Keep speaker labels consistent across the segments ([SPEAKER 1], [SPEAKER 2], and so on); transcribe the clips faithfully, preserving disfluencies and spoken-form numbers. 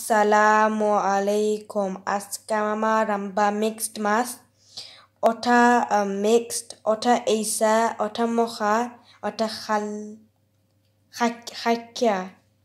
[SPEAKER 1] আসসালামু আলাইকুম আজকে আমার রাম্বা মিক্সড মাছ ওটা মিক্সড ওটা এইসা ওটা মখা ওটা খাল খাক্যা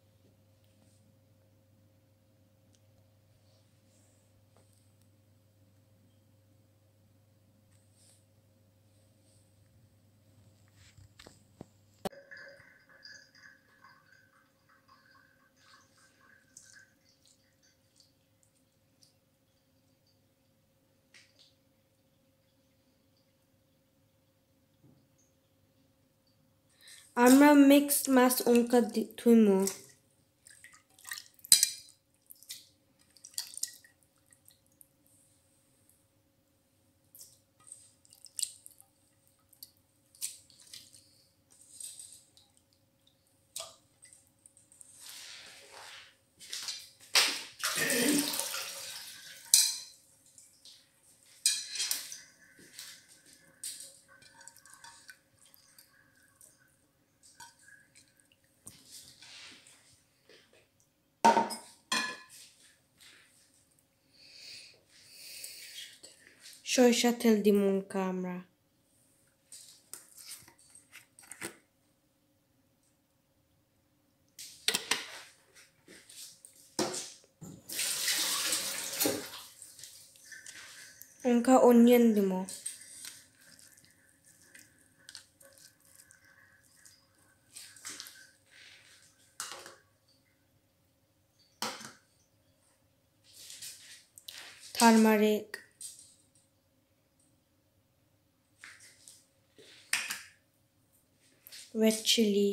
[SPEAKER 1] আমরা মিক্সড মাছ উনকা থুইমু সরিষা তেল দিমু উনকা আমরা উনকা অনিয়ন দিমু turmeric red chili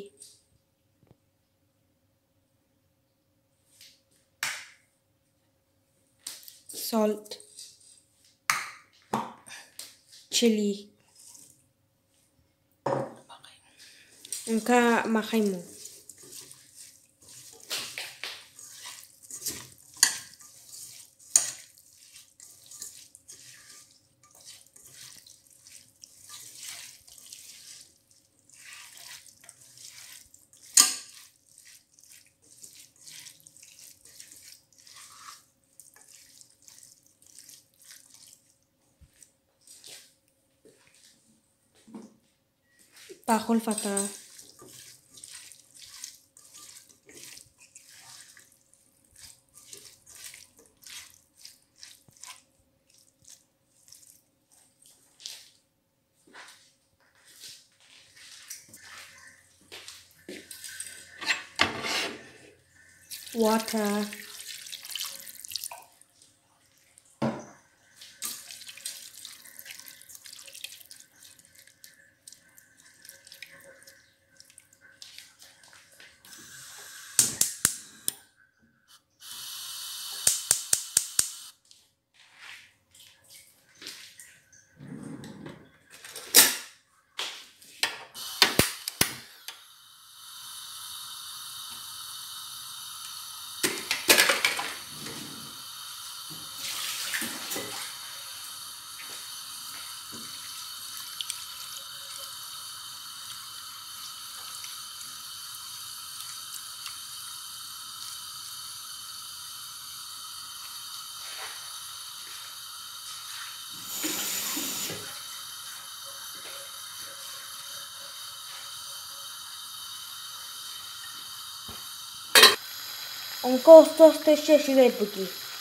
[SPEAKER 1] salt chili unkha makhaimu pakol fata water onko ostoste sheshirepuki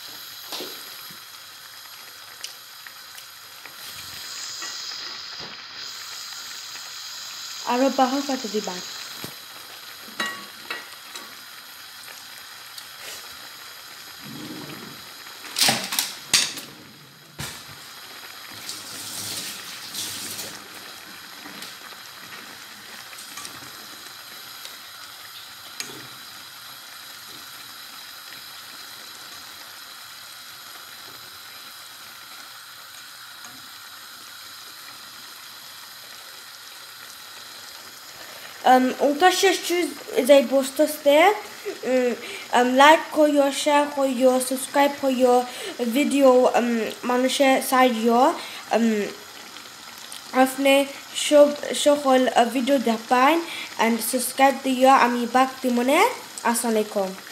[SPEAKER 1] aro bahar fata diba Um, unterstützt sei postaste um, like koyo share koyo subscribe koyo video um, মানুষে সাইডিও um, আপনি সব সকল video দেখান and subscribe দিও আমি বাক দিমনে আসসালামু আলাইকুম